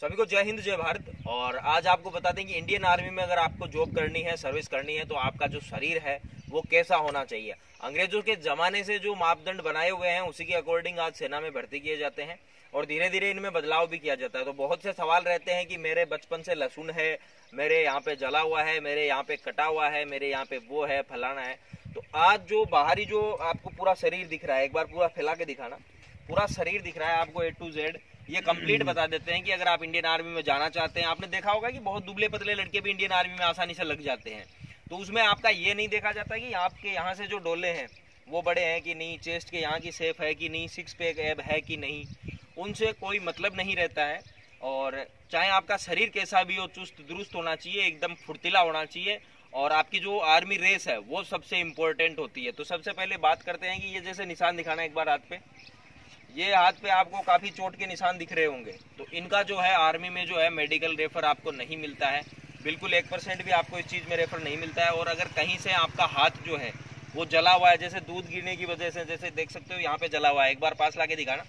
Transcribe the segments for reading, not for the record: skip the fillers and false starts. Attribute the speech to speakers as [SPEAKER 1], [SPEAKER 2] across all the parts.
[SPEAKER 1] सभी को जय हिंद जय भारत। और आज आपको बता दें कि इंडियन आर्मी में अगर आपको जॉब करनी है, सर्विस करनी है, तो आपका जो शरीर है वो कैसा होना चाहिए। अंग्रेजों के जमाने से जो मापदंड बनाए हुए हैं उसी के अकॉर्डिंग आज सेना में भर्ती किए जाते हैं और धीरे धीरे इनमें बदलाव भी किया जाता है। तो बहुत से सवाल रहते हैं कि मेरे बचपन से लहसुन है, मेरे यहाँ पे जला हुआ है, मेरे यहाँ पे कटा हुआ है, मेरे यहाँ पे वो है, फलाना है। तो आज जो बाहरी जो आपको पूरा शरीर दिख रहा है, एक बार पूरा फैला के दिखाना, पूरा शरीर दिख रहा है आपको A to Z, ये कंप्लीट बता देते हैं कि अगर आप इंडियन आर्मी में जाना चाहते हैं। आपने देखा होगा कि बहुत दुबले पतले लड़के भी इंडियन आर्मी में आसानी से लग जाते हैं। तो उसमें आपका ये नहीं देखा जाता कि आपके यहाँ से जो डोले हैं वो बड़े हैं कि नहीं, चेस्ट के यहाँ की शेप है कि नहीं, सिक्स पैक एब है कि नहीं, उनसे कोई मतलब नहीं रहता है। और चाहे आपका शरीर कैसा भी हो, चुस्त दुरुस्त होना चाहिए, एकदम फुर्तीला होना चाहिए। और आपकी जो आर्मी रेस है वो सबसे इम्पोर्टेंट होती है। तो सबसे पहले बात करते हैं कि ये जैसे निशान दिखाना एक बार हाथ पे, ये हाथ पे आपको काफ़ी चोट के निशान दिख रहे होंगे। तो इनका जो है आर्मी में जो है मेडिकल रेफर आपको नहीं मिलता है, बिल्कुल 1% भी आपको इस चीज़ में रेफर नहीं मिलता है। और अगर कहीं से आपका हाथ जो है वो जला हुआ है, जैसे दूध गिरने की वजह से, जैसे देख सकते हो यहाँ पे जला हुआ है, एक बार पास लाके दिखाना,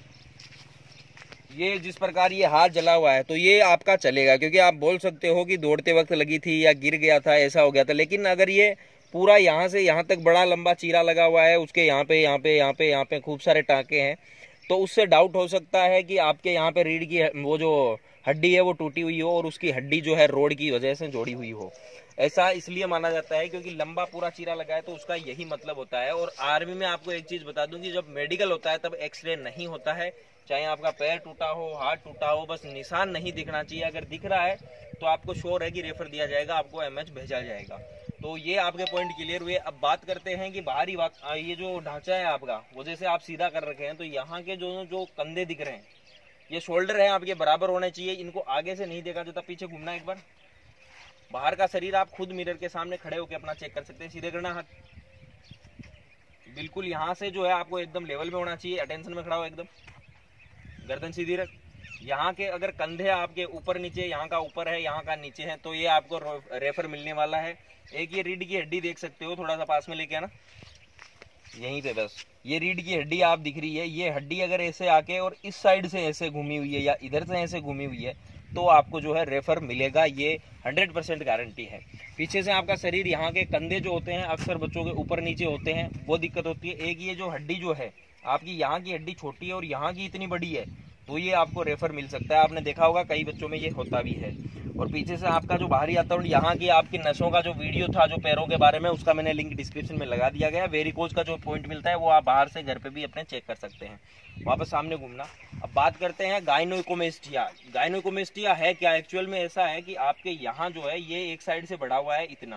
[SPEAKER 1] ये जिस प्रकार ये हाथ जला हुआ है, तो ये आपका चलेगा, क्योंकि आप बोल सकते हो कि दौड़ते वक्त लगी थी या गिर गया था, ऐसा हो गया था। लेकिन अगर ये पूरा यहाँ से यहाँ तक बड़ा लंबा चीरा लगा हुआ है, उसके यहाँ पे यहाँ पे यहाँ पे यहाँ पे खूब सारे टाँके हैं, तो उससे डाउट हो सकता है कि आपके यहाँ पे रीढ़ की वो जो हड्डी है वो टूटी हुई हो और उसकी हड्डी जो है रोड की वजह से जोड़ी हुई हो। ऐसा इसलिए माना जाता है क्योंकि लंबा पूरा चीरा लगा है, तो उसका यही मतलब होता है। और आर्मी में आपको एक चीज बता दूं कि जब मेडिकल होता है तब एक्सरे नहीं होता है। चाहे आपका पैर टूटा हो, हाथ टूटा हो, बस निशान नहीं दिखना चाहिए। अगर दिख रहा है तो आपको श्योर है कि रेफर दिया जाएगा, आपको एमएच भेजा जाएगा। तो ये आपके पॉइंट क्लियर हुए। अब बात करते हैं कि बाहरी ये जो ढांचा है आपका, वो जैसे आप सीधा कर रखे हैं, तो यहाँ के जो कंधे दिख रहे हैं, ये शोल्डर है आपके बराबर होने चाहिए। इनको आगे से नहीं देखा जाता, पीछे घूमना एक बार। बाहर का शरीर आप खुद मिरर के सामने खड़े होकर अपना चेक कर सकते हैं। सीधे करना हाथ, बिल्कुल यहाँ से जो है आपको एकदम लेवल में होना चाहिए। अटेंशन में खड़ा हो, एकदम गर्दन सीधी रख। यहाँ के अगर कंधे आपके ऊपर नीचे, यहाँ का ऊपर है, यहाँ का नीचे है, तो ये आपको रेफर मिलने वाला है। एक ये रीढ़ की हड्डी देख सकते हो, थोड़ा सा पास में लेके आना, यहीं पे बस ये रीढ़ की हड्डी आप दिख रही है। ये हड्डी अगर ऐसे आके और इस साइड से ऐसे घूमी हुई है या इधर से ऐसे घूमी हुई है, तो आपको जो है रेफर मिलेगा, ये 100% गारंटी है। पीछे से आपका शरीर, यहाँ के कंधे जो होते हैं अक्सर बच्चों के ऊपर नीचे होते हैं, वो दिक्कत होती है। एक ये जो हड्डी जो है आपकी, यहाँ की हड्डी छोटी है और यहाँ की इतनी बड़ी है, तो ये आपको रेफर मिल सकता है। आपने देखा होगा कई बच्चों में ये होता भी है। और पीछे से आपका जो बाहरी आता है, यहाँ की आपकी नसों का जो वीडियो था जो पैरों के बारे में, उसका मैंने लिंक डिस्क्रिप्शन में लगा दिया गया। वेरिकोज का जो पॉइंट मिलता है वो आप बाहर से घर पे भी अपने चेक कर सकते हैं। वापस सामने घूमना। अब बात करते हैं गायनोकोमेस्टिया। गायनोकोमेस्टिया है क्या? एक्चुअल में ऐसा है कि आपके यहाँ जो है ये एक साइड से बढ़ा हुआ है इतना,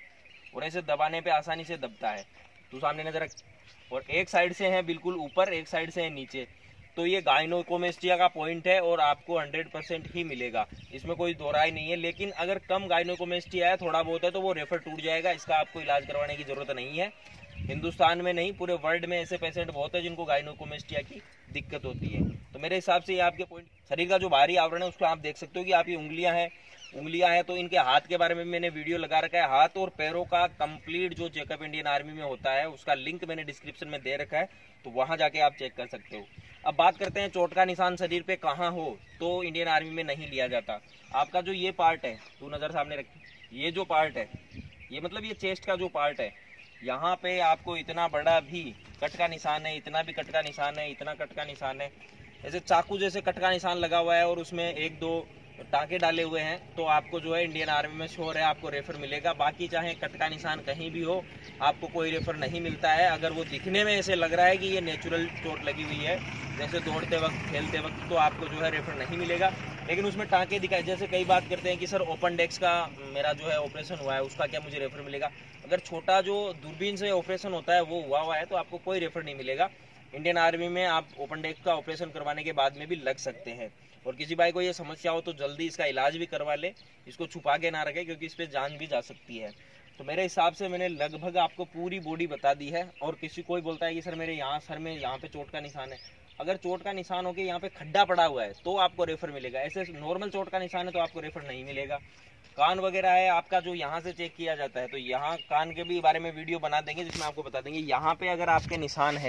[SPEAKER 1] और ऐसे दबाने पे आसानी से दबता है। तो सामने नजर, और एक साइड से है बिल्कुल ऊपर, एक साइड से है नीचे। तो ये गायनोकोमेस्टिया का पॉइंट है और आपको 100% ही मिलेगा, इसमें कोई दो राय नहीं है। लेकिन अगर कम गायनोकोमेस्टिया है, थोड़ा बहुत है, तो वो रेफर टूट जाएगा, इसका आपको इलाज करवाने की जरूरत नहीं है। हिंदुस्तान में नहीं, पूरे वर्ल्ड में ऐसे पेशेंट बहुत है जिनको गायनोकोमेस्टिया की दिक्कत होती है। तो मेरे हिसाब से ये आपके पॉइंट। शरीर का जो बाहरी आवरण है उसको आप देख सकते हो कि आपकी उंगलियां हैं, तो इनके हाथ के बारे में मैंने वीडियो लगा रखा है। हाथ और पैरों का कंप्लीट जो चेकअप इंडियन आर्मी में होता है उसका लिंक मैंने डिस्क्रिप्शन में दे रखा है, तो वहां जाके आप चेक कर सकते हो। अब बात करते हैं चोट का निशान शरीर पे कहाँ हो, तो इंडियन आर्मी में नहीं लिया जाता। आपका जो ये पार्ट है, तू नजर सामने रख, ये जो पार्ट है, ये मतलब ये चेस्ट का जो पार्ट है, यहाँ पे आपको इतना बड़ा भी कट का निशान है, इतना भी कट का निशान है, इतना कट का निशान है, ऐसे चाकू जैसे कट का निशान लगा हुआ है और उसमें 1-2 टाँके डाले हुए हैं, तो आपको जो है इंडियन आर्मी में श्योर है आपको रेफर मिलेगा। बाकी चाहे कट का निशान कहीं भी हो, आपको कोई रेफर नहीं मिलता है। अगर वो दिखने में ऐसे लग रहा है कि ये नेचुरल चोट लगी हुई है, जैसे दौड़ते वक्त, खेलते वक्त, तो आपको जो है रेफर नहीं मिलेगा। लेकिन उसमें टाँके दिखाए, जैसे कई बात करते हैं कि सर ओपन डेस्क का मेरा जो है ऑपरेशन हुआ है, उसका क्या मुझे रेफर मिलेगा? अगर छोटा जो दूरबीन से ऑपरेशन होता है वो हुआ है तो आपको कोई रेफर नहीं मिलेगा। इंडियन आर्मी में आप ओपन डेस्क का ऑपरेशन करवाने के बाद में भी लग सकते हैं। और किसी भाई को ये समस्या हो तो जल्दी इसका इलाज भी करवा ले, इसको छुपा के ना रखे, क्योंकि इस पर जान भी जा सकती है। तो मेरे हिसाब से मैंने लगभग आपको पूरी बॉडी बता दी है। और किसी कोई बोलता है कि सर मेरे यहाँ सर में यहाँ पे चोट का निशान है, अगर चोट का निशान हो के यहाँ पे खड्डा पड़ा हुआ है तो आपको रेफर मिलेगा। ऐसे नॉर्मल चोट का निशान है तो आपको रेफर नहीं मिलेगा। कान वगैरह है आपका जो यहाँ से चेक किया जाता है, तो यहाँ कान के भी बारे में वीडियो बना देंगे जिसमें आपको बता देंगे। यहाँ पे अगर आपके निशान है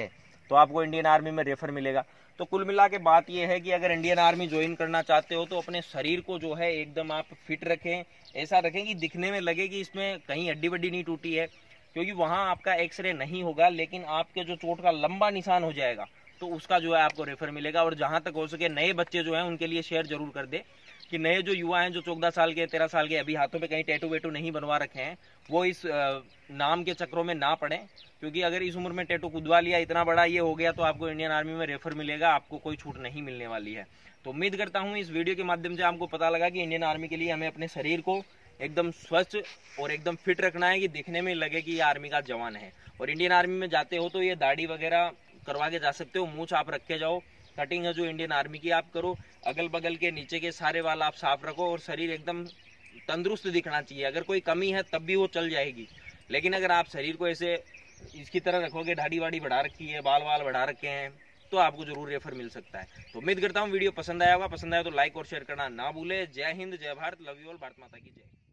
[SPEAKER 1] तो आपको इंडियन आर्मी में रेफर मिलेगा। तो कुल मिला के बात यह है कि अगर इंडियन आर्मी ज्वाइन करना चाहते हो तो अपने शरीर को जो है एकदम आप फिट रखें, ऐसा रखें कि दिखने में लगे कि इसमें कहीं हड्डी वड्डी नहीं टूटी है, क्योंकि वहां आपका एक्सरे नहीं होगा लेकिन आपके जो चोट का लंबा निशान हो जाएगा तो उसका जो है आपको रेफर मिलेगा। और जहां तक हो सके नए बच्चे जो हैं उनके लिए शेयर जरूर कर दे कि नए जो युवा हैं जो 14 साल के 13 साल के अभी हाथों पे कहीं टैटू वेटू नहीं बनवा रखे हैं वो इस नाम के चक्रों में ना पड़े, क्योंकि अगर इस उम्र में टैटू कुदवा लिया, इतना बड़ा ये हो गया, तो आपको इंडियन आर्मी में रेफर मिलेगा, आपको कोई छूट नहीं मिलने वाली है। तो उम्मीद करता हूँ इस वीडियो के माध्यम से आपको पता लगा कि इंडियन आर्मी के लिए हमें अपने शरीर को एकदम स्वच्छ और एकदम फिट रखना है कि दिखने में लगे कि ये आर्मी का जवान है। और इंडियन आर्मी में जाते हो तो ये दाढ़ी वगैरह करवा के जा सकते हो, मूंछ आप रख के जाओ, कटिंग है जो इंडियन आर्मी की आप करो, अगल बगल के नीचे के सारे वाल आप साफ रखो और शरीर एकदम तंदुरुस्त दिखना चाहिए। अगर कोई कमी है तब भी वो चल जाएगी, लेकिन अगर आप शरीर को ऐसे इसकी तरह रखोगे, दाढ़ी वाड़ी बढ़ा रखी है, बाल वाल बढ़ा रखे हैं, तो आपको जरूर रेफर मिल सकता है। तो उम्मीद करता हूँ वीडियो पसंद आया होगा, पसंद आया तो लाइक और शेयर करना ना भूले। जय हिंद, जय Bharat, love you all, Bharat Mata की जय।